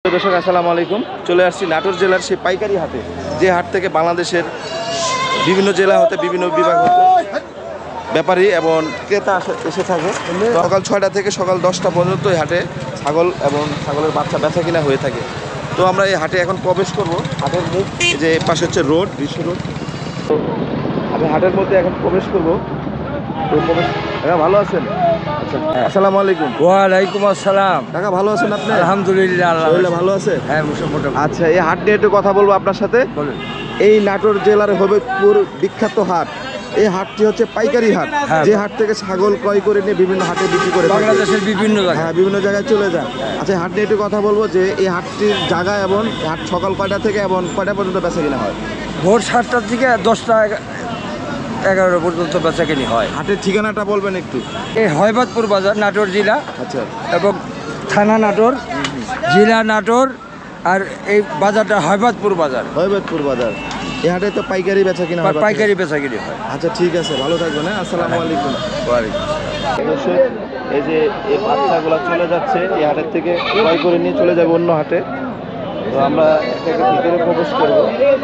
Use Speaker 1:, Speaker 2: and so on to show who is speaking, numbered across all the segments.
Speaker 1: দর্শক আসসালামু আলাইকুম। চলে আসছি নাটোর জেলার সেই পাইকারি হাটে, যে হাট থেকে বাংলাদেশের বিভিন্ন জেলা হতে বিভিন্ন বিভাগ হতে ব্যাপারী এবং ক্রেতা এসে থাকে। সকাল 6টা থেকে সকাল 10টা পর্যন্ত এই হাটে ছাগল এবং ছাগলের বাচ্চা বেচা কিনা হয়ে থাকে। তো আমরা এই হাটে এখন প্রবেশ করব। হাটের মুখ যে পাশে হচ্ছে রোড, বিশ্ব রোড। তো আমি হাটের মধ্যে এখন প্রবেশ করব। তো প্রবেশ ভালো আছেন? আচ্ছা, আসসালামু আলাইকুম।
Speaker 2: ওয়ালাইকুম আসসালাম।
Speaker 1: কাকা ভালো আছেন আপনি?
Speaker 2: আলহামদুলিল্লাহ, আল্লাহ
Speaker 1: ভালো আছে।
Speaker 2: হ্যাঁ, মোটামুটি।
Speaker 1: আচ্ছা, এই হাট নিয়ে একটু কথা বলবো আপনার সাথে। এই নাটোর জেলার হবিবপুর বিখ্যাত হাট। এই হাটটি হচ্ছে পাইকারি হাট, যে হাট থেকে ছাগল ক্রয় করে নিয়ে বিভিন্ন হাটে বিক্রি করে
Speaker 2: বাংলাদেশের বিভিন্ন জায়গায়।
Speaker 1: হ্যাঁ, বিভিন্ন জায়গায় চলে যায়। আচ্ছা, হাট নিয়ে একটু কথা বলবো যে এই হাটটির জায়গা এবং হাট সকাল কয়টা থেকে এবং কয়টা পর্যন্ত বেচা কিনা হয়?
Speaker 2: ভোর 7টা থেকে 10টা 11টা পর্যন্ত বেচাকেনি হয়।
Speaker 1: হাটের ঠিকানাটা বলবেন একটু?
Speaker 2: এই হয়বাদপুর বাজার, নাটোর জেলা।
Speaker 1: আচ্ছা,
Speaker 2: এবং থানা নাটোর, জেলা নাটোর, আর এই বাজারটা হয়বাদপুর বাজার।
Speaker 1: হয়বাদপুর বাজার। এই হাটে তো পাইকারি বেচা কিনা হয়?
Speaker 2: পাইকারি বেচাকেনি হয়।
Speaker 1: আচ্ছা, ঠিক আছে, ভালো থাকবেন। হ্যাঁ, আসসালামু আলাইকুম।
Speaker 2: ওয়ালাইকুম।
Speaker 1: এই যে এই বাচ্চাগুলো চলে যাচ্ছে এই হাটের থেকে ক্রয় করে নিয়ে চলে যাবে অন্য হাটে। তো আমরা ভিতরে প্রবেশ করবো।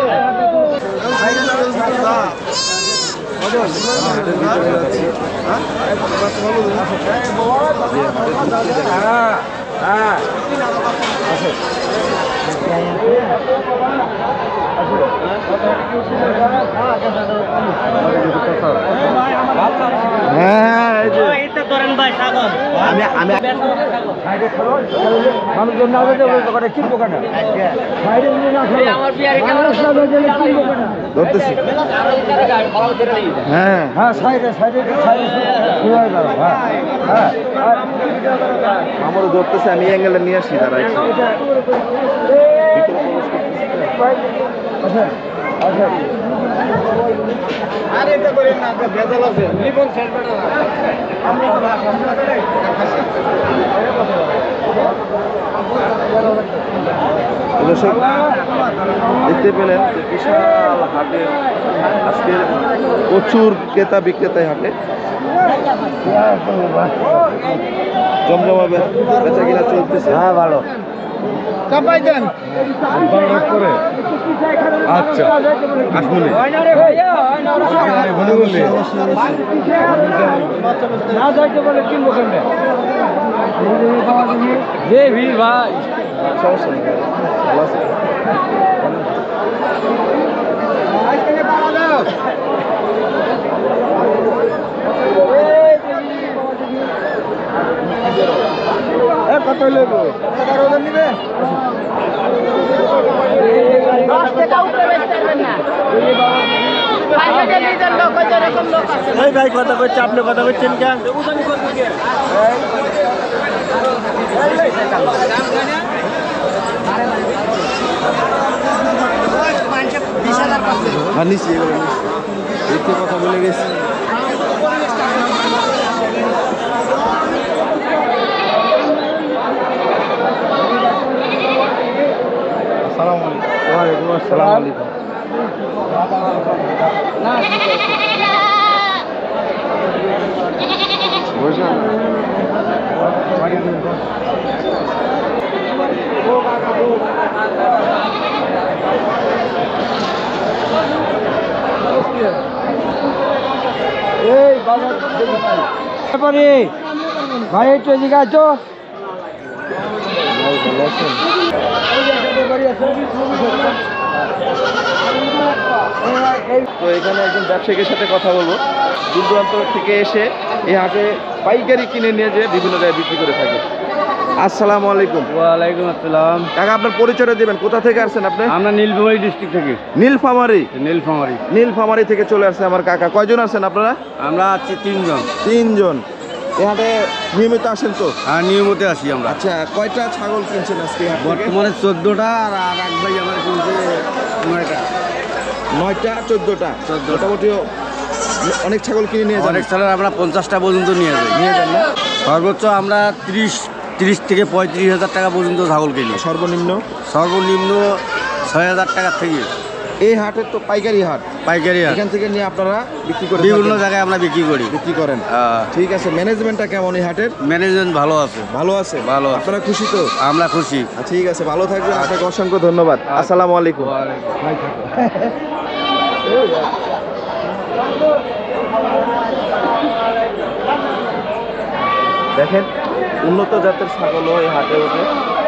Speaker 1: হাটের ভিতরে যাচ্ছি। আমারও ধরতেছে, আমি অ্যাঙ্গেলে নিয়ে আসি তারা। দেখতে পেলেন যে বিশাল হাটে আজকে প্রচুর ক্রেতা বিক্রেতায় হাটে জমজমা বেচা কিনা চলতেছে।
Speaker 2: হ্যাঁ, ভালো
Speaker 1: কাপাই দেন করে। আচ্ছা, আসমুনি
Speaker 2: না যাইতে বলে কিনবো কেমনে? যে ভিড় ভাই,
Speaker 1: সমস্যা নেই, ভালো আছে। কত নেব? নিবে ভাই, কথা করছে, আপনি কথা বলছেন কেন? নিচ্ছি দেখতে কথা বলে গেছি। ওয়ালাইকুম আসসালাম।
Speaker 2: ভাই একটু এদিকে আছো।
Speaker 1: তো এখানে একজন ব্যবসায়ীর সাথে কথা বলবো। দূর দূরান্ত থেকে এসে এই হাটে পাইকারি কিনে নিয়ে যেয়ে বিভিন্ন জায়গায় বিক্রি করে থাকে। আসসালামু আলাইকুম।
Speaker 2: ওয়ালাইকুম আসসালাম।
Speaker 1: কাকা, আপনার পরিচয়টা দেবেন? কোথা থেকে আসছেন আপনি?
Speaker 2: আমরা নীলফামারী ডিস্ট্রিক্ট থেকে।
Speaker 1: নীলফামারী?
Speaker 2: নীলফামারী।
Speaker 1: নীলফামারী থেকে চলে আসছে আমার কাকা। কয়জন আছেন আপনারা?
Speaker 2: আমরা আছি 3 জন।
Speaker 1: 3 জন। এই হাটে নিয়মিত আসেন তো?
Speaker 2: হ্যাঁ, নিয়মিত আসি আমরা।
Speaker 1: আচ্ছা, কয়টা ছাগল কিনছেন আজকে?
Speaker 2: বর্তমানে 14টা, আর এক ভাই আমার কিনছে 9টা।
Speaker 1: 9টা 14টা মোটামুটি অনেক ছাগল কিনে নিয়ে যান?
Speaker 2: অনেক ছাগল আমরা 50টা পর্যন্ত নিয়ে যাই।
Speaker 1: নিয়ে যান না?
Speaker 2: সর্বোচ্চ আমরা 30 থেকে 35,000 টাকা পর্যন্ত ছাগল কিনি।
Speaker 1: সর্বনিম্ন?
Speaker 2: সর্বনিম্ন 6,000 টাকা থেকে।
Speaker 1: এই হাটের তো পাইকারি হাট,
Speaker 3: পাইকারি হাট।
Speaker 1: এখান থেকে নিয়ে আপনারা বিক্রি করে
Speaker 3: বিভিন্ন
Speaker 1: থাকেন?
Speaker 3: জায়গায় আমরা বিক্রি করি।
Speaker 1: বিক্রি করেন, ঠিক আছে। ম্যানেজমেন্টটা কেমন এই হাটের?
Speaker 3: ম্যানেজমেন্ট ভালো আছে।
Speaker 1: ভালো আছে,
Speaker 3: ভালো আছে।
Speaker 1: আপনারা খুশি তো?
Speaker 3: আমরা খুশি।
Speaker 1: ঠিক আছে, ভালো থাকবেন, আপনাকে অসংখ্য ধন্যবাদ। আসসালামু আলাইকুম। দেখেন উন্নত জাতের ছাগলও এই হাটে ওঠে।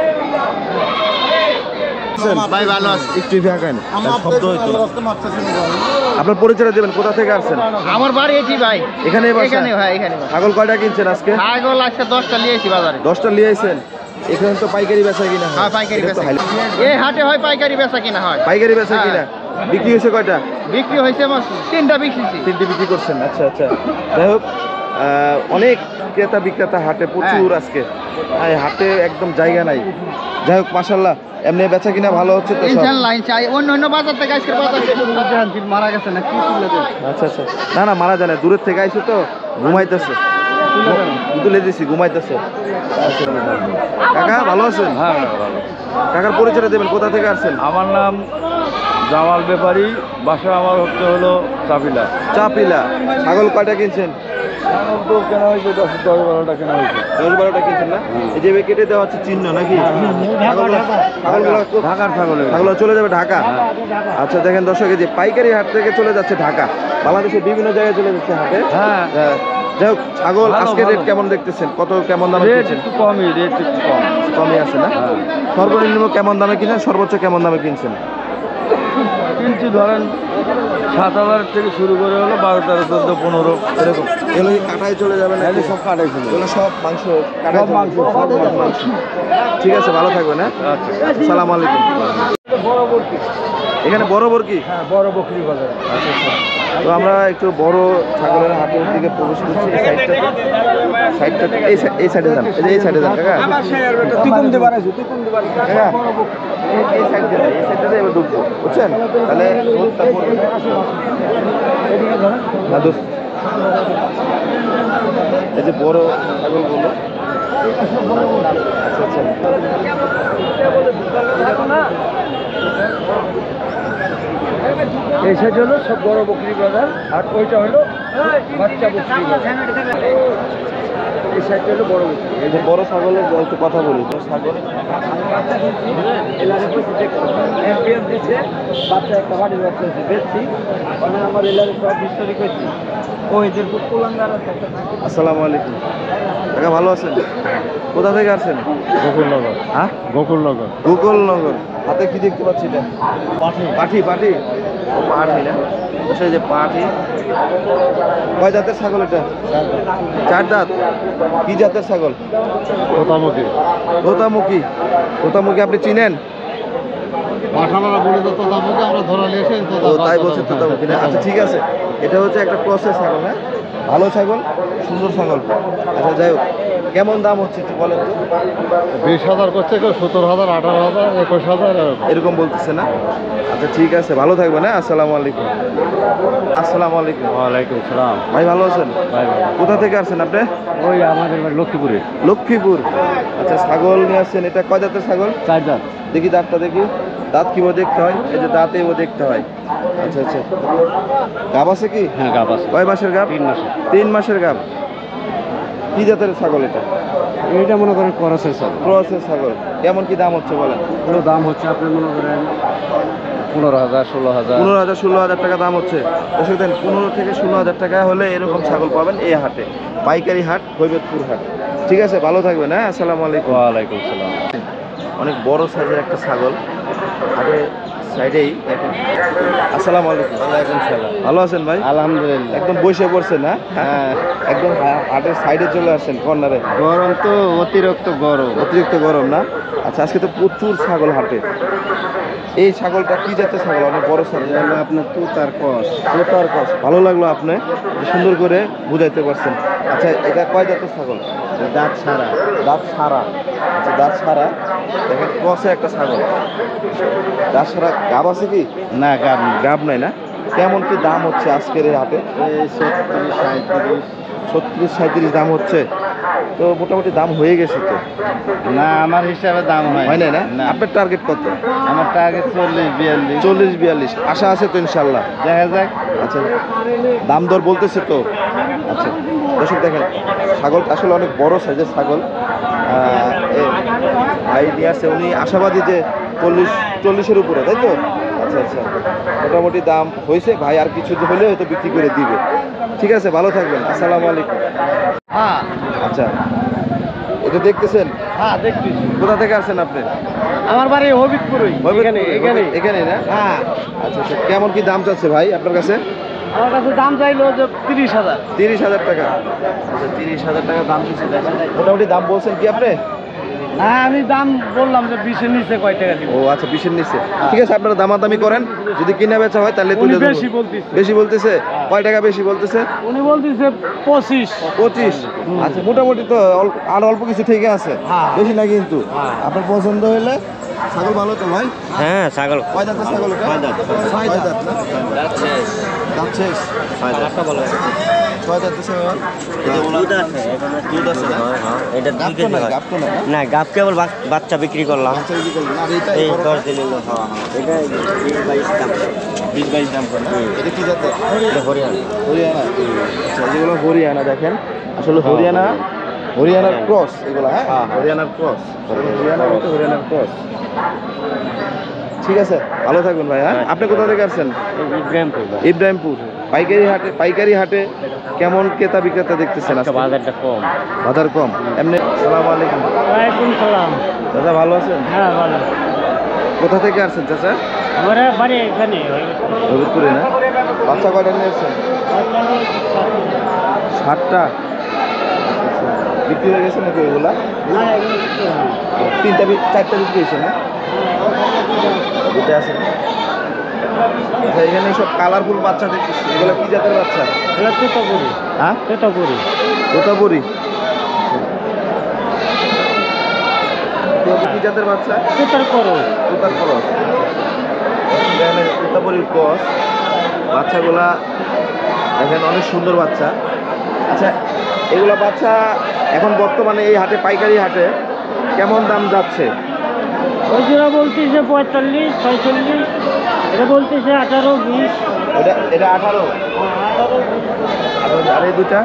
Speaker 3: ভাই ভালো আছে।
Speaker 1: একটু দেখান, শব্দ হইতো। আপনার পরিচয় দেবেন, কোথা থেকে আসছেন?
Speaker 4: আমার বাড়ি এটি ভাই,
Speaker 1: এখানে
Speaker 4: এখানে ভাই, এখানে
Speaker 1: ছাগল কয়টা কিনছেন আজকে?
Speaker 4: ছাগল আজকে 10টা নিয়েছি বাজারে।
Speaker 1: 10টা নিয়ে আইছেন। এখানে তো পাইকারি বেচা কিনা হয়?
Speaker 4: হ্যাঁ, পাইকারি
Speaker 1: এটা তো
Speaker 4: বেচা
Speaker 1: হাইলাইট।
Speaker 4: এই হাটে হয় পাইকারি বেচা কিনা হয়।
Speaker 1: পাইকারি বেচা
Speaker 4: হ্যাঁ।
Speaker 1: কিনা বিক্রি হয়েছে কয়টা?
Speaker 4: বিক্রি হয়েছে আমার 3টা বিক্রিছি।
Speaker 1: 3টে বিক্রি করছেন, আচ্ছা আচ্ছা। যাই হোক, অনেক ক্রেতা বিক্রেতা হাটে প্রচুর আজকে, এই হাটে একদম জায়গা নাই। যাই হোক, মাশাল্লাহ, এমনি বেচা কিনা ভালো হচ্ছে তো সব?
Speaker 4: ইনশাআল্লাহ চাই অন্য অন্য বাজার থেকে আজকে বাজার মারা গেছে না কি তুলে দেন?
Speaker 1: আচ্ছা আচ্ছা, না না মারা যায় না, দূরের থেকে আইছে তো, ঘুমাইতেছে, তুলে দিছি, ঘুমাইতেছে। আচ্ছা, কাকা ভালো আছেন?
Speaker 3: হ্যাঁ ভালো।
Speaker 1: কাকার পরিচয় দেবেন, কোথা থেকে আসছেন?
Speaker 3: আমার নাম জামাল ব্যাপারী, বাসা আমার হচ্ছে হলো চাপিলা।
Speaker 1: চাপিলা। ছাগল কয়টা কিনছেন?
Speaker 3: এখন তো কেনা হয়েছে 10-12টা কেনা হয়েছে।
Speaker 1: 10-12টা কিনছেন না? এই যে কেটে দেওয়া হচ্ছে চিহ্ন নাকি? ছাগলগুলো
Speaker 3: ঢাকার ছাগল।
Speaker 1: ছাগল চলে যাবে ঢাকা। আচ্ছা, দেখেন দর্শক, এই যে পাইকারি হাট থেকে চলে যাচ্ছে ঢাকা, বাংলাদেশের বিভিন্ন জায়গায় চলে যাচ্ছে হাটে।
Speaker 3: হ্যাঁ।
Speaker 1: যাই হোক, ছাগল
Speaker 3: ভালো,
Speaker 1: আজকে
Speaker 3: ভালো।
Speaker 1: রেট কেমন দেখতেছেন? কেমন দামে
Speaker 3: রেট
Speaker 1: কিনছেন?
Speaker 3: একটু কমই, রেট একটু কম।
Speaker 1: কমই আছে না? সর্বনিম্ন কেমন দামে কিনছেন, সর্বোচ্চ কেমন দামে কিনছেন?
Speaker 3: কিনছি ধরেন 7,000 থেকে শুরু করে হলো 12, 13, 14, 15
Speaker 1: এরকম। এগুলো কি কাটায় চলে যাবে না?
Speaker 3: এগুলো সব কাটাইছিল।
Speaker 1: এগুলো সব মাংস কাটায়
Speaker 3: সব মাংস,
Speaker 1: চলে যাবে?
Speaker 3: সব
Speaker 1: মাংস। ঠিক আছে, ভালো থাকবেন। হ্যাঁ,
Speaker 3: আচ্ছা।
Speaker 1: আসসালামু আলাইকুম।
Speaker 3: বড় বরকি।
Speaker 1: এখানে বড় বরকি?
Speaker 3: হ্যাঁ, বড় বকরি বাজার।
Speaker 1: আচ্ছা আচ্ছা। তো আমরা একটু বড় ছাগলের হাটের দিকে প্রবেশ করছি। এই সাইডটা এই সাইডে যান, এই সাইডে যান কাকা।
Speaker 3: তুই কম দিবার আছিস, তুই কম দিবার।
Speaker 1: কাকা, এই সাইড দিয়ে যান, এই সাইডটা দিয়ে এবার ঢুকবো, বুঝছেন? তাহলে রোদটা পড়বে না। দোস্ত, এই যে বড় ছাগলগুলো। আচ্ছা আচ্ছা।
Speaker 3: এই সাইড হলো সব বড় বকরি বাজার, আর ওইটা হলো বাচ্চা বকরি বাজার। এই সাইডটা হলো বড় বকরি।
Speaker 1: এই যে বড় ছাগলের একটু কথা বলি তো। ছাগল
Speaker 3: বাচ্চা একটা বাড়ির বাচ্চা আছে, দেখছি আমার এলাকায় সব হিস্টোরি করছি। ওই যে কুলাঙ্গার আছে একটা।
Speaker 1: আসসালামু আলাইকুম কাকা, ভালো আছেন? কোথা থেকে আসছেন?
Speaker 3: গোকুলনগর।
Speaker 1: হ্যাঁ,
Speaker 3: গোকুলনগর।
Speaker 1: গোকুলনগর। হাতে কি দেখতে পাচ্ছি এটা? পাঠি। পাঠি, ও পাঠি না? সেই যে পাঠি। কয় জাতের ছাগল এটা? 4 দাঁত। কি জাতের ছাগল?
Speaker 3: মোটামুটি
Speaker 1: তোতামুখী। তোতামুখী আপনি চিনেন?
Speaker 3: মাঠামারা বলে তো তোতামুখী, আমরা ধরা নিয়েছি
Speaker 1: ও তাই বলছে তোতামুখী না? আচ্ছা, ঠিক আছে। এটা হচ্ছে একটা ক্রসের ছাগল। হ্যাঁ, ভালো ছাগল, সুন্দর ছাগল। আচ্ছা, যাই হোক, কেমন দাম হচ্ছে একটু বলেন তো?
Speaker 3: 20,000 করছে, কেউ 17,000, 18,000, 21,000
Speaker 1: এরকম বলতেছে না? আচ্ছা, ঠিক আছে, ভালো থাকবেন। হ্যাঁ, আসসালামু আলাইকুম। আসসালামু আলাইকুম।
Speaker 3: ওয়ালাইকুম সালাম।
Speaker 1: ভাই ভালো আছেন?
Speaker 3: ভাই ভাই,
Speaker 1: কোথা থেকে আসছেন আপনি?
Speaker 3: ওই আমাদের বাড়ি লক্ষ্মীপুরে।
Speaker 1: লক্ষ্মীপুর। আচ্ছা, ছাগল নিয়ে আসছেন, এটা কয় জাতের ছাগল?
Speaker 3: 4 দাঁত।
Speaker 1: দেখি দাঁতটা দেখি। দাঁত কিভাবে দেখতে হয়? এই যে দাঁতেও দেখতে হয়। আচ্ছা আচ্ছা। গাব আছে কি?
Speaker 3: হ্যাঁ, গাব আছে।
Speaker 1: কয় মাসের গাব?
Speaker 3: 3 মাসের।
Speaker 1: 3 মাসের গাব। কি জাতের ছাগল এটা?
Speaker 3: এইটা মনে করেন করসের সব।
Speaker 1: ক্রসের ছাগল। কেমন কি দাম হচ্ছে বলেন?
Speaker 3: পুরো দাম হচ্ছে আপনার মনে করেন 15,000, 16,000।
Speaker 1: 15,000, 16,000 টাকা দাম হচ্ছে। দর্শক দেন, 15 থেকে 16,000 টাকা হলে এরকম ছাগল পাবেন এই হাটে, পাইকারি হাট, হৈবতপুর হাট। ঠিক আছে, ভালো থাকবেন। হ্যাঁ, আসসালামু আলাইকুম।
Speaker 3: ওয়ালাইকুম সালাম।
Speaker 1: অনেক বড় সাইজের একটা ছাগল হাটে সাইডেই দেখেন। আসসালামু আলাইকুম।
Speaker 3: ওয়ালাইকুম সালাম।
Speaker 1: ভালো আছেন ভাই?
Speaker 3: আলহামদুলিল্লাহ।
Speaker 1: একদম বসে পড়ছেন? হ্যাঁ, একদম হাটের সাইডে চলে আসছেন, কর্নারে।
Speaker 3: গরম তো, অতিরিক্ত গরম।
Speaker 1: অতিরিক্ত গরম না? আচ্ছা, আজকে তো প্রচুর ছাগল হাটে। এই ছাগলটা কি জাতের ছাগল? অনেক বড় ছাগল।
Speaker 3: হলো আপনার তুতার কস।
Speaker 1: তোতার কস। ভালো লাগলো, আপনি সুন্দর করে বুঝাইতে পারছেন। আচ্ছা, এটা কয় জাতের ছাগল?
Speaker 3: দাঁত ছাড়া।
Speaker 1: দাঁত ছাড়া। আচ্ছা, দাঁত ছাড়া। দেখেন, ক্রসে একটা ছাগল। দাঁত ছাড়া। গাব আছে কি?
Speaker 3: না, গাব না।
Speaker 1: গাব নাই না? কেমন কি দাম হচ্ছে আজকের এই হাটে?
Speaker 3: এই 36, 37।
Speaker 1: 36, 37 দাম হচ্ছে। তো মোটামুটি দাম হয়ে গেছে তো?
Speaker 4: না আমার হিসাবে দাম হয়
Speaker 1: হয় না? আপনার টার্গেট কত?
Speaker 4: আমার টার্গেট 40-42।
Speaker 1: 40-42 আশা আছে তো ইনশাল্লাহ?
Speaker 4: দেখা যাক।
Speaker 1: আচ্ছা, দাম দর বলতেছে তো? আচ্ছা দর্শক দেখেন, ছাগলটা আসলে অনেক বড় সাইজের ছাগল। ভাই নিয়ে আসছে, উনি আশাবাদী যে 40-40-এর উপরে, তাই তো? আচ্ছা আচ্ছা, মোটামুটি দাম হয়েছে ভাই, আর কিছু হলে হয়তো বিক্রি করে দিবে। ঠিক আছে, ভালো থাকবেন, আসসালামু আলাইকুম।
Speaker 4: হ্যাঁ
Speaker 1: আচ্ছা, এটা দেখতেছেন?
Speaker 4: হ্যাঁ দেখতেছি।
Speaker 1: কোথা থেকে আসছেন আপনি?
Speaker 4: আমার বাড়ি হবিবপুরই।
Speaker 1: এখানে না?
Speaker 4: হ্যাঁ।
Speaker 1: আচ্ছা আচ্ছা, কেমন কি দাম চাচ্ছে ভাই আপনার কাছে?
Speaker 4: আমার কাছে দাম চাইলো যে 30,000।
Speaker 1: 30,000 টাকা। আচ্ছা, 30,000 টাকা দাম দিচ্ছে। দেখেন মোটামুটি দাম বলছেন কি আপনি?
Speaker 4: হ্যাঁ আমি দাম বললাম যে 20-এর নিচে কয় টাকা দিব।
Speaker 1: ও আচ্ছা, 20-এর নিচে। ঠিক আছে, আপনারা দামাদামি করেন, যদি কিনা বেচা হয় তাহলে তুলে দেবো।
Speaker 4: বেশি বলতেছে।
Speaker 1: বেশি বলতেছে? কয় টাকা বেশি বলতেছে?
Speaker 4: উনি বলতেছে 25।
Speaker 1: 25। আচ্ছা, মোটামুটি তো আর অল্প কিছু ঠিক আছে,
Speaker 4: হ্যাঁ।
Speaker 1: বেশি না কিন্তু। আপনার পছন্দ হলে ছাগল ভালো তো ভাই?
Speaker 3: হ্যাঁ ছাগল
Speaker 1: কয় দাঁতের ছাগল এটা? ছয় দাঁত না? দাঁত শেষ। 6 দাঁত ছাগল।
Speaker 3: দুধ আছে,
Speaker 1: দুধ আছে না?
Speaker 3: এটা
Speaker 1: গাব তো না, গাব তো না?
Speaker 3: না গাপ কেবল বাচ্চা বিক্রি করলাম।
Speaker 1: বাচ্চা বিক্রি করলেন? আর এইটা
Speaker 3: এই
Speaker 1: বড়টা?
Speaker 3: 10 দিন হলো। এটা 20-22 দাম।
Speaker 1: 20-22 দাম করে না? এটা কি জাতের?
Speaker 3: এটা হরিয়ানা।
Speaker 1: হরিয়ানা। আচ্ছা, যেগুলো হরিয়ানা দেখেন, আসলে হরিয়ানার ক্রস এগুলো। হ্যাঁ, হরিয়ানার ক্রস। হরিয়ানার ক্রস। ঠিক আছে, ভালো থাকবেন ভাই। হ্যাঁ, আপনি কোথা থেকে আসছেন?
Speaker 3: ইব্রাহিমপুর।
Speaker 1: ইব্রাহিমপুর। পাইকারি হাটে কেমন ক্রেতা বিক্রেতা দেখতেছেন আজকে?
Speaker 3: বাজারটা কম।
Speaker 1: বাজার কম এমনি। আসসালামু আলাইকুম।
Speaker 4: ওয়ালাইকুম সালাম।
Speaker 1: চাচা ভালো আছেন?
Speaker 4: হ্যাঁ ভালো।
Speaker 1: কোথা থেকে আসছেন চাচা?
Speaker 4: আমার বাড়ি এখানে।
Speaker 1: হবিবপুরে না? বাচ্চা কয়টা নিয়ে আসছেন? 7টা। বিক্রি হয়ে গেছে নাকি ওইগুলা? 4টা বিক্রি হয়েছে না? দুটো আছে। আচ্ছা, এখানে সব কালারফুল বাচ্চা দেখতেছি, এগুলো কি জাতের বাচ্চা?
Speaker 4: এটা তোতাপুরি।
Speaker 1: হ্যাঁ,
Speaker 4: তোতাপুরি।
Speaker 1: তোতাপুরি। কি জাতের বাচ্চা?
Speaker 4: তোতার করো।
Speaker 1: তোতার ক্রস। এখানে তোতাপুরির ক্রস বাচ্চাগুলা দেখেন, অনেক সুন্দর বাচ্চা। আচ্ছা, এগুলা বাচ্চা এখন বর্তমানে এই হাটে, পাইকারি হাটে কেমন দাম যাচ্ছে?
Speaker 4: ওই জোড়া বলতেছে 45-46। এটা বলতেছে 18-20।
Speaker 1: এটা 18। আর এই দুটা?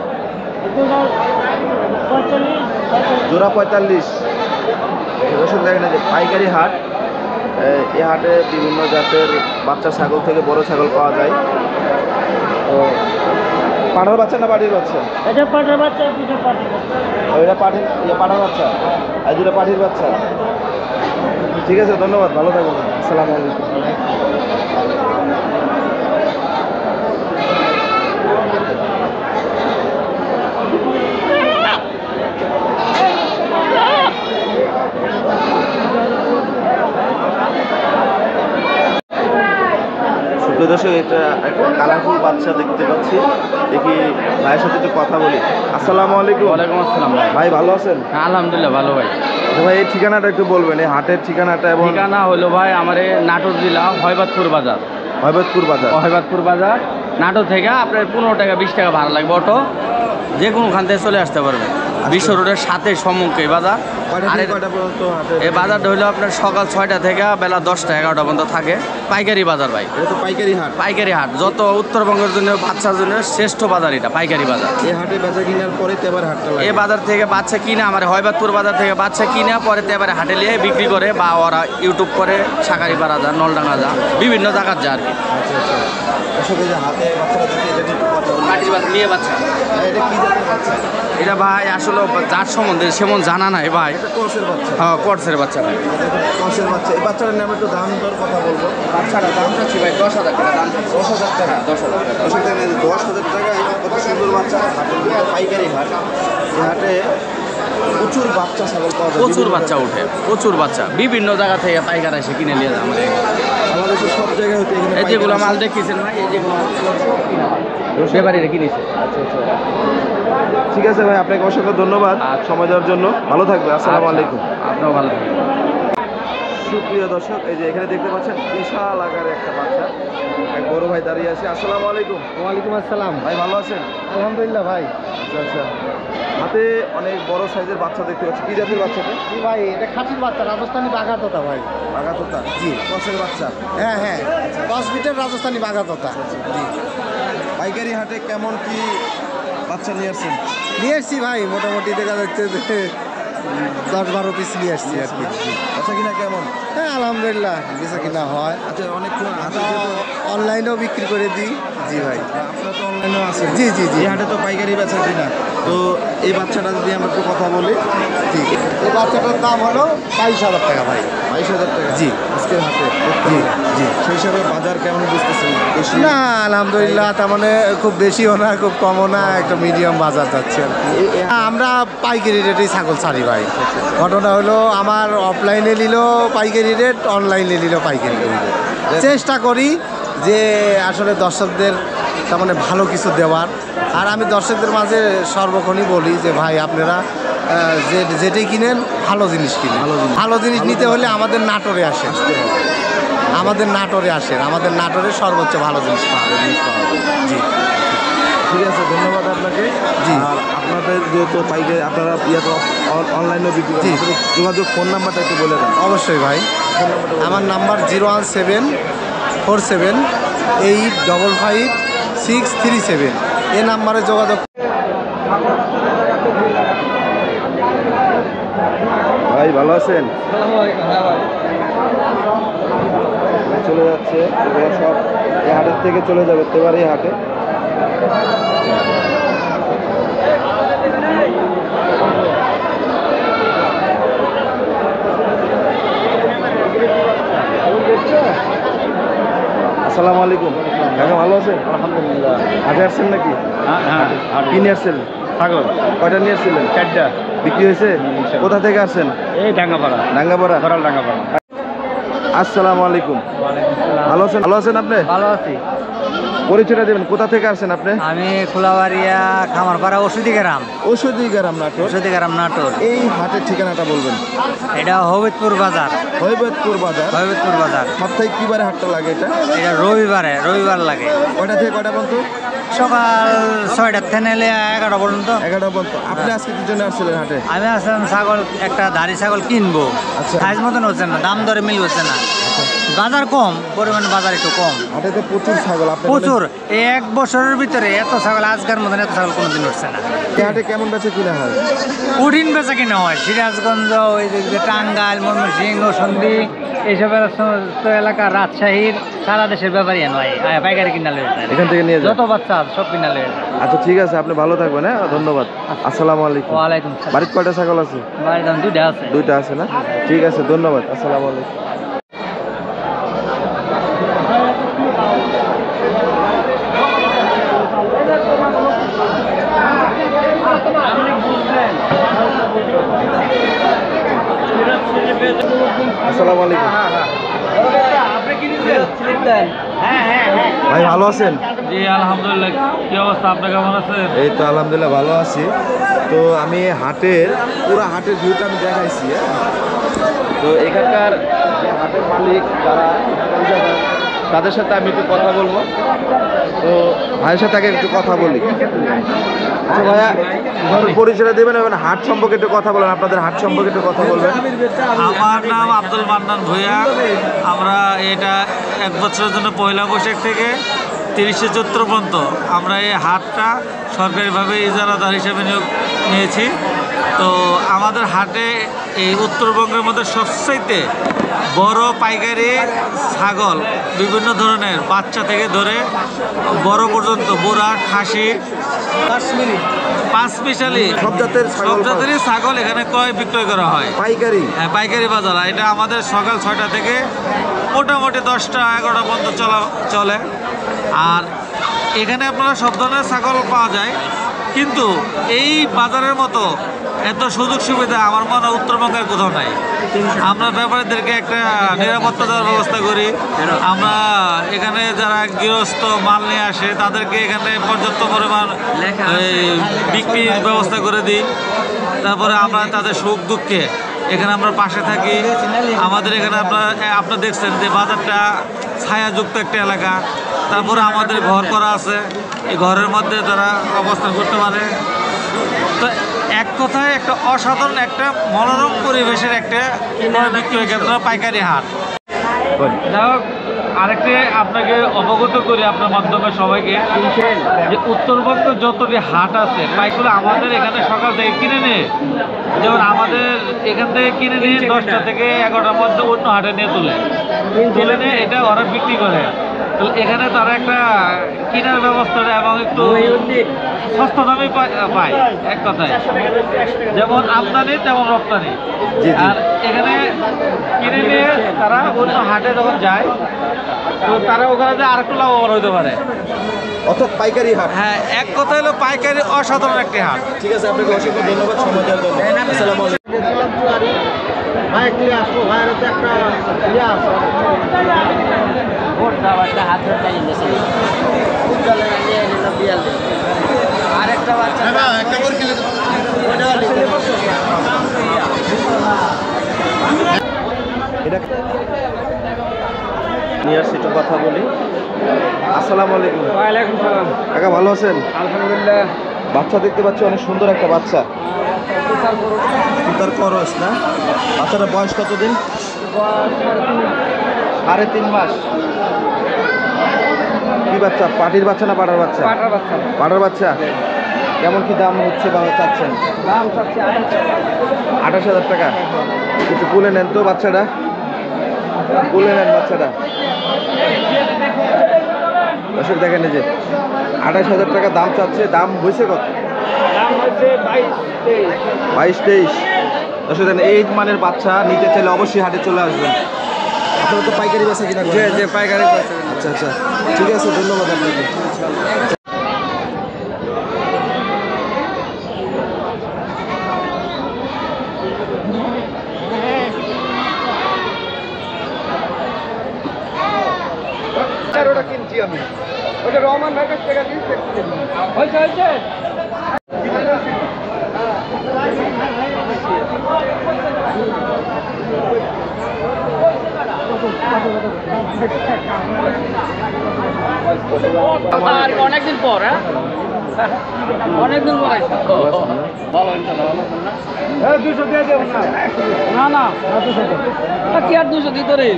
Speaker 1: জোড়া 45। দর্শক দেখেন, যে পাইকারি হাট, এই হাটে বিভিন্ন জাতের বাচ্চা ছাগল থেকে বড় ছাগল পাওয়া যায়। তো পাঠার বাচ্চা না পাটির বাচ্চা?
Speaker 4: এটা পাঠার বাচ্চা, দুটো পাঠির বাচ্চা।
Speaker 1: ওইটা পাঠার বাচ্চা, আর দুটো পাঠির বাচ্চা। ঠিক আছে, ধন্যবাদ, ভালো থাকুন, আসসালামু আলাইকুম। দর্শক, এটা একটা কালারফুল বাচ্চা দেখতে পাচ্ছি, দেখি ভাইয়ের সাথে একটু কথা বলি। আসসালামু আলাইকুম।
Speaker 3: ওয়ালাইকুম আসসালাম ভাই।
Speaker 1: ভাই ভালো আছেন?
Speaker 3: হ্যাঁ আলহামদুলিল্লাহ ভালো ভাই।
Speaker 1: আচ্ছা ভাই, এই ঠিকানাটা একটু বলবেন, এই হাটের ঠিকানাটা? এবং
Speaker 3: ঠিকানা হলো ভাই আমার এই নাটোর জেলা হয়বাদপুর বাজার।
Speaker 1: হয়বতপুর বাজার।
Speaker 3: হয়বাদপুর বাজার নাটোর থেকে আপনার 15 টাকা 20 টাকা ভাড়া লাগবে অটো, যে কোনোখান থেকে চলে আসতে পারবেন। বিশ্ব রোডের সাথে সম্মুখে বাজার। আর
Speaker 1: কয়টা পর্যন্ত হাটে?
Speaker 3: এই বাজারটা হলো আপনার সকাল 6টা থেকে বেলা 10টা 11টা পর্যন্ত থাকে। পাইকারি বাজার ভাই,
Speaker 1: এটা তো পাইকারি হাট।
Speaker 3: পাইকারি হাট। যত উত্তরবঙ্গের জন্য বাচ্চার জন্য শ্রেষ্ঠ বাজার এটা, পাইকারি বাজার।
Speaker 1: এই হাটে বেচা কিনার পরে তেবার হাটটা লাগে।
Speaker 3: এই বাজার থেকে বাচ্চা কিনে, আমার হয়বাদপুর বাজার থেকে বাচ্চা কিনে পরে এবারে হাটে নিয়ে বিক্রি করে, বা ওরা ইউটিউব করে শাকারিপাড়া যা, নলডাঙ্গা যা, বিভিন্ন জায়গার যা আর কি।
Speaker 1: আচ্ছা আচ্ছা, আসলে যে হাতে বাচ্চারা দেখি, এটা একটু কথা বলি।
Speaker 3: পাটির বাচ্চা, মেয়ে বাচ্চা।
Speaker 1: এটা কি জাতের বাচ্চা?
Speaker 3: এটা ভাই আসলে যার সম্বন্ধে সেমন জানা নাই ভাই।
Speaker 1: এটা ক্রসের বাচ্চা।
Speaker 3: হ্যাঁ কটসের বাচ্চা ভাই।
Speaker 1: ক্রসের বাচ্চা। এই বাচ্চাটার নামে একটু দাম দর কথা বলবো।
Speaker 3: বাচ্চাটা দাম চাচ্ছি ভাই 10,000 টাকা দাম চাচ্ছি।
Speaker 1: 10,000 টাকা।
Speaker 3: 10,000 টাকা।
Speaker 1: 10,000 টাকায় কত সুন্দর বাচ্চা। হাটের মধ্যে পাইকারি হাট, এই হাটে প্রচুর বাচ্চা ছাগল পাওয়া যায়।
Speaker 3: প্রচুর বাচ্চা উঠে, প্রচুর বাচ্চা বিভিন্ন জায়গা থেকে পাইকার এসে কিনে নিয়ে যায় আমাদের।
Speaker 1: বাংলাদেশের সব জায়গায় হতে এখানে
Speaker 3: এই যেগুলো
Speaker 1: পাইকারি
Speaker 3: মাল দেখতেছেন ভাই, এই যেগুলো ব্যাপারীরা কিনেছে।
Speaker 1: আচ্ছা আচ্ছা, ঠিক আছে ভাই, আপনাকে অসংখ্য ধন্যবাদ সময় দেওয়ার জন্য। ভালো থাকবে, আসসালামু আলাইকুম।
Speaker 3: আপনাও ভালো থাকবেন।
Speaker 1: সুপ্রিয় দর্শক, এই যে এখানে দেখতে পাচ্ছেন বিশাল আকারের একটা বাচ্চা, এক বড় ভাই দাঁড়িয়ে আছে। আসসালামু আলাইকুম।
Speaker 4: ওয়ালাইকুম আসসালাম।
Speaker 1: ভাই ভালো আছেন?
Speaker 4: আলহামদুলিল্লাহ ভাই।
Speaker 1: আচ্ছা আচ্ছা, হাতে অনেক বড় সাইজের বাচ্চা দেখতে পাচ্ছি। কি জাতের বাচ্চাটা?
Speaker 4: জি ভাই, এটা খাসির বাচ্চা, রাজস্থানি বাঘা তোতা ভাই।
Speaker 1: বাঘা তোতা?
Speaker 4: জি।
Speaker 1: কসের বাচ্চা?
Speaker 4: হ্যাঁ হ্যাঁ, 10 ফিটের রাজস্থানি বাঘা তোতা। জি।
Speaker 1: পাইকারি হাটে কেমন কি বাচ্চা নিয়ে আসছেন?
Speaker 4: নিয়ে এসছি ভাই, মোটামুটি দেখা যাচ্ছে যে 10-12 পিস নিয়ে আসছি আর কি। জি।
Speaker 1: বাচ্চা কিনা কেমন?
Speaker 4: হ্যাঁ আলহামদুলিল্লাহ, বেচা কিনা হয়।
Speaker 1: আচ্ছা, অনেক
Speaker 4: অনলাইনেও বিক্রি করে দিই। জি ভাই।
Speaker 1: আপনারা তো অনলাইনেও আছেন?
Speaker 4: জি জি জি।
Speaker 1: এই হাটে তো পাইকারি বেচা কিনা, তো এই বাচ্চাটা যদি আমরা একটু কথা বলি।
Speaker 4: জি, এই বাচ্চাটার দাম হলো 22,000 টাকা ভাই।
Speaker 1: 22,000 টাকা?
Speaker 4: জি।
Speaker 1: আজকের হাটে?
Speaker 4: জি জি।
Speaker 1: সেই হিসাবে বাজার কেমন বুঝতেছেন? বেশি?
Speaker 4: না আলহামদুলিল্লাহ, তার মানে খুব বেশিও না খুব কমও না, একটা মিডিয়াম বাজার যাচ্ছে আর কি। আমরা পাইকারি রেটেই ছাগল ছাড়ি ভাই। ঘটনা হলো আমার অফলাইনে নিল পাইকারি রেট, অনলাইনে নিল পাইকারি রেট। চেষ্টা করি যে আসলে দর্শকদের তার মানে ভালো কিছু দেওয়ার। আর আমি দর্শকদের মাঝে সর্বক্ষণই বলি যে ভাই আপনারা যেটাই কিনেন ভালো জিনিস কিনেন। ভালো জিনিস নিতে হলে আমাদের নাটোরে আসেন, আমাদের নাটোরে আসেন, আমাদের নাটোরে সর্বোচ্চ ভালো জিনিস পাওয়া যাবে। জি
Speaker 1: ঠিক আছে, ধন্যবাদ আপনাকে।
Speaker 4: জি।
Speaker 1: আর আপনাদের যেহেতু পাইকারি আপনারা তো অনলাইনেও বিক্রি করেন,
Speaker 4: জি।
Speaker 1: আপনাদের যোগাযোগ ফোন নাম্বারটা একটু বলে দেন।
Speaker 4: অবশ্যই ভাই, আমার নাম্বার 01747855637। এই নাম্বারে যোগাযোগ।
Speaker 1: ভাই ভালো আছেন? চলে যাচ্ছে এগুলো সব এই হাটের থেকে চলে যাবে এবার এই হাটে। আসসালামু আলাইকুম কাকা, ভালো আছেন?
Speaker 3: আলহামদুলিল্লাহ।
Speaker 1: হাটে আসছেন নাকি?
Speaker 3: হ্যাঁ,
Speaker 1: কি নিয়ে আসছেন?
Speaker 3: ছাগল
Speaker 1: কয়টা নিয়ে আসছিলেন?
Speaker 3: 4টা।
Speaker 1: বিক্রি হয়েছে? কোথা থেকে আসছেন?
Speaker 3: এই ডাঙ্গাপাড়া,
Speaker 1: ডাঙ্গাপাড়া।
Speaker 3: ধরাল ডাঙ্গাপাড়া।
Speaker 1: আসসালামু আলাইকুম, ভালো আছেন? ভালো আছেন আপনি?
Speaker 2: ভালো আছি।
Speaker 1: পরিচয়টা দেবেন, কোথা থেকে আসছেন আপনি?
Speaker 2: আমি খোলাবাড়িয়া খামারপাড়া ওষুধি গ্রাম,
Speaker 1: ঔষধি গ্রাম নাটোর।
Speaker 2: ওষুধি গ্রাম নাটোর।
Speaker 1: এই হাটের ঠিকানাটা বলবেন।
Speaker 2: এটা হবিবপুর বাজার,
Speaker 1: হৈবতপুর বাজার।
Speaker 2: হবিবপুর বাজার।
Speaker 1: সপ্তাহে কি বারে হাটটা লাগে এটা?
Speaker 2: এটা রবিবার লাগে।
Speaker 1: কয়টা থেকে কয়টা পর্যন্ত?
Speaker 2: সকাল 6টার থেকে নিলে 11টা পর্যন্ত।
Speaker 1: 11টা পর্যন্ত। আপনি আজকে কি জন্য আসছিলেন হাটে?
Speaker 2: আমি আসলাম ছাগল, একটা ধাড়ি ছাগল কিনবো।
Speaker 1: আচ্ছা।
Speaker 2: সাইজ মতন হচ্ছে না, দাম দরে মিল হচ্ছে না, বাজার কম, পরিমাণ বাজার একটু কম।
Speaker 1: হাটে তো প্রচুর ছাগল। আপনি
Speaker 2: প্রচুর, এই 1 বছরের ভিতরে এত ছাগল, আজকের মতন এত ছাগল কোনোদিন উঠছে না।
Speaker 1: এই হাটে কেমন বেচে কিনা হয়?
Speaker 2: কঠিন বেচা কিনা হয় সিরাজগঞ্জ, ওই যে টাঙ্গাইল, ময়মনসিংহ, সন্দি, এইসব এলাকা, রাজশাহীর, সারা দেশের ব্যাপারী নয়, পাইকারি কিনা লয়ে যায়।
Speaker 1: এখান থেকে নিয়ে যান।
Speaker 2: যত বাচ্চা আছে সব কিনা লয়ে যায়।
Speaker 1: আচ্ছা ঠিক আছে, আপনি ভালো থাকবেন। হ্যাঁ, ধন্যবাদ। আসসালামু আলাইকুম।
Speaker 2: ওয়ালাইকুম সালাম।
Speaker 1: বাড়িতে কয়টা ছাগল আছে?
Speaker 2: বাড়ির দাম 2টা আছে।
Speaker 1: 2টা আছে না? ঠিক আছে, ধন্যবাদ। আসসালামু আলাইকুম। আসসালামু আলাইকুম। ভাই ভালো আছেন?
Speaker 3: জি আলহামদুলিল্লাহ। কি অবস্থা, আপনি কেমন আছেন?
Speaker 1: এই তো আলহামদুলিল্লাহ ভালো আছি। তো আমি হাটের পুরো হাটের ভিউটা আমি দেখাইছি। হ্যাঁ, তো এখানকার যে হাটের মালিক যারা তাদের সাথে আমি একটু কথা বলবো। তো ভাইয়ের সাথে আগে একটু কথা বলি। আচ্ছা ভাইয়া, আপনার পরিচয়টা দেবেন এবং হাট সম্পর্কে একটু কথা বলেন, আপনাদের হাট সম্পর্কে একটু কথা বলবেন।
Speaker 5: আমার নাম আব্দুল মান্নান ভূঁইয়া। আমরা এটা 1 বছরের জন্য 1 বৈশাখ থেকে 30শে চৈত্র পর্যন্ত আমরা এই হাটটা সরকারিভাবে ইজারাদার হিসেবে নিয়োগ নিয়েছি। তো আমাদের হাটে এই উত্তরবঙ্গের মধ্যে সবচাইতে বড় পাইকারি ছাগল, বিভিন্ন ধরনের বাচ্চা থেকে ধরে বড় পর্যন্ত, বুড়া, খাসি, পাঁচ মিশালি
Speaker 1: সব জাতের
Speaker 5: সব জাতেরই ছাগল এখানে ক্রয় বিক্রয় করা হয়।
Speaker 1: পাইকারি?
Speaker 5: হ্যাঁ, পাইকারি বাজার। এটা আমাদের সকাল 6টা থেকে মোটামুটি 10টা 11টা পর্যন্ত চলে। আর এখানে আপনারা সব ধরনের ছাগল পাওয়া যায়, কিন্তু এই বাজারের মতো এত সুযোগ সুবিধা আমার মনে হয় উত্তরবঙ্গের কোথাও নাই। আমরা ব্যাপারীদেরকে একটা নিরাপত্তা দেওয়ার ব্যবস্থা করি। আমরা এখানে যারা গৃহস্থ মাল নিয়ে আসে তাদেরকে এখানে পর্যাপ্ত পরিমাণ বিক্রির ব্যবস্থা করে দিই। তারপরে আমরা তাদের সুখ দুঃখে এখানে আমরা পাশে থাকি। আমাদের এখানে আপনারা দেখছেন যে বাজারটা ছায়াযুক্ত একটা এলাকা। তারপরে আমাদের ঘর করা আছে, এই ঘরের মধ্যে তারা অবস্থান করতে পারে। তো এক কথায় একটা অসাধারণ একটা মনোরম পরিবেশের একটা ক্রয় বিক্রয় কেন্দ্র, পাইকারি হাট। যাই হোক, আরেকটি আপনাকে অবগত করি আপনার মাধ্যমে সবাইকে, যে উত্তরবঙ্গ যতটি হাট আছে পাইকারি আমাদের এখানে সকাল থেকে কিনে নিয়ে, যেমন আমাদের এখান থেকে কিনে নিয়ে 10টা থেকে 11টার মধ্যে অন্য হাটে নিয়ে তুলে নিয়ে এটা ওরা বিক্রি করে। তো এখানে তারা একটা কেনার ব্যবস্থাটা এবং একটু সস্তা দামে পায় এক কথায়, যেমন আমদানি তেমন রপ্তানি। আর এখানে কিনে নিয়ে তারা অন্য হাটে যখন যায় তো তারা ওখানে যে আরেকটু লাভবান হতে পারে।
Speaker 1: অর্থাৎ পাইকারি হাট।
Speaker 5: হ্যাঁ, এক কথা হলো পাইকারি অসাধারণ একটি হাট।
Speaker 1: ঠিক আছে, আপনাকে অসংখ্য ধন্যবাদ সময় দেওয়ার জন্য। আসসালামু আলাইকুম। এটা নিয়ে আসছি, একটু কথা বলি। আসসালামু আলাইকুম।
Speaker 3: ওয়ালাইকুম সালাম।
Speaker 1: কাকা ভালো আছেন?
Speaker 3: আলহামদুলিল্লাহ।
Speaker 1: বাচ্চা দেখতে পাচ্ছি, অনেক সুন্দর একটা বাচ্চা, তার করস না? বাচ্চাটার বয়স কতদিন? 3.5 মাস। কি বাচ্চা, পাটির বাচ্চা না পাটার বাচ্চা? পাটার বাচ্চা। কেমন কি দাম হচ্ছে বা চাচ্ছেন?
Speaker 3: দাম চাচ্ছি
Speaker 1: 28,000 টাকা। একটু কুলে নেন তো বাচ্চাটা, কুলে নেন বাচ্চাটা। দর্শক দেখেন, এই যে 28,000 টাকা দাম চাচ্ছে। দাম হয়েছে কত?
Speaker 3: দাম হচ্ছে
Speaker 1: 22-23। দর্শক দেখেন, এই মানের বাচ্চা নিতে চাইলে অবশ্যই হাটে চলে আসবেন। আপনারা তো পাইকারি বেচা কিনা করেন?
Speaker 3: যে পাইকারি পাইছে।
Speaker 1: আচ্ছা আচ্ছা, ঠিক আছে, ধন্যবাদ আপনাকে।
Speaker 3: ওটা কিনছি আমি, ওটা রহমান ভাইয়ের কাছ থেকে কিনছি। হয়েছে হয়েছে। অনেকদিন পর, হ্যাঁ অনেকদিন পর আইসা। ভালো ইনশাআল্লাহ। 200 দিয়ে দেব না। না না 200 কি আর 200 দিতে রে।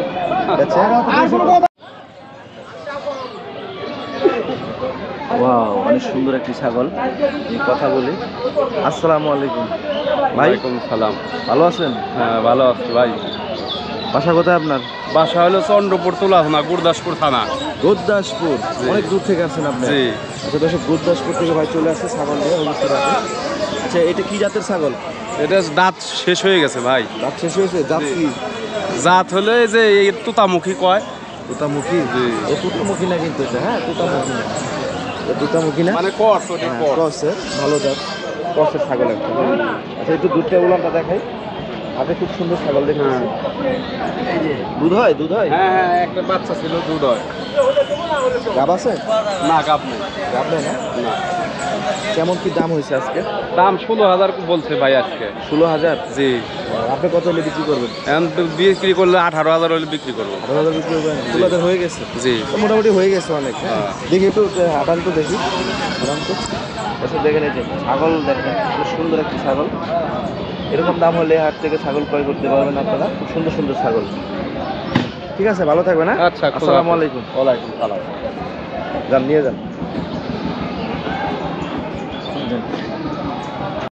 Speaker 1: ওয়াও, অনেক সুন্দর একটি ছাগল। কথা বলি। আসসালামু আলাইকুম ভাই।
Speaker 6: সালাম।
Speaker 1: ভালো আছেন?
Speaker 6: হ্যাঁ ভালো আছি ভাই।
Speaker 1: বাসা কোথায় আপনার?
Speaker 6: বাসা হলো চন্দ্রপুর তুলা থানা, গুরদাসপুর থানা।
Speaker 1: গুরদাসপুর। অনেক দূর থেকে আসছেন আপনি?
Speaker 6: জি।
Speaker 1: আচ্ছা দর্শক, গুরদাসপুর থেকে ভাই চলে আসছে ছাগল নিয়ে অবস্থা রাখে। আচ্ছা, এটা কি জাতের ছাগল?
Speaker 6: এটা দাঁত শেষ হয়ে গেছে ভাই।
Speaker 1: দাঁত শেষ হয়েছে? জাত কি?
Speaker 6: জাত হলো এই যে এই তুতামুখী কয়।
Speaker 1: তুতামুখী? ও তুতামুখী না কিন্তু এটা, হ্যাঁ তুতামুখী না, তুতামুখী না
Speaker 6: মানে কস, ওটা
Speaker 1: হ্যাঁ,
Speaker 6: কস।
Speaker 1: ক্রসের, ভালো জাত ক্রসের ছাগল একটা। আচ্ছা, একটু দুধটা উলানটা দেখাই। হাতে খুব সুন্দর ছাগল দেখতেছি। দুধ হয়? দুধ হয়?
Speaker 6: হ্যাঁ হ্যাঁ, একটা বাচ্চা ছিল, দুধ হয়।
Speaker 1: গাব আছে?
Speaker 6: না গাব নেই।
Speaker 1: গাব নেই না?
Speaker 6: না।
Speaker 1: কেমন কি দাম হয়েছে আজকে?
Speaker 6: দাম 16,000 বলছে ভাই আজকে।
Speaker 1: 16,000?
Speaker 6: জি।
Speaker 1: আপনি কত হলে বিক্রি করবেন?
Speaker 6: এখন তো বিক্রি করলে 18,000 হলে বিক্রি করবো।
Speaker 1: 18,000 বিক্রি করবেন? 16,000 হয়ে গেছে?
Speaker 6: জি।
Speaker 1: তো মোটামুটি হয়ে গেছে অনেক। দেখি একটু হাঁটান তো, দেখি হাঁটান তো। আচ্ছা দেখেন, এই যে ছাগল দেখেন, খুব সুন্দর একটি ছাগল। এরকম দাম হলে হাট থেকে ছাগল ক্রয় করতে পারবেন আপনারা। খুব সুন্দর সুন্দর ছাগল। ঠিক আছে, ভালো থাকবেন। হ্যাঁ,
Speaker 6: আচ্ছা,
Speaker 1: আসসালামু আলাইকুম।
Speaker 6: ওয়ালাইকুম সালাম।
Speaker 1: যান, নিয়ে যান।